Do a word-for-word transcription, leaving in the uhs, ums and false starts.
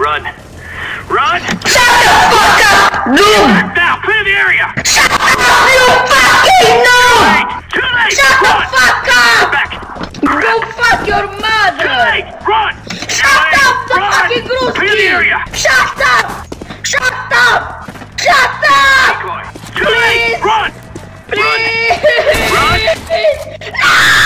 Run. Run! Shut the fuck up! Noob! Now, clear the area! Shut up, you fucking noob! Too late! Shut the Run! fuck up! Back! Go fuck your Too mother! late! Run! Shut up, the Run! fucking Clear the area! Gruski! Shut up! Shut up! Shut up! Too late! Please! Run! Please! Run! No!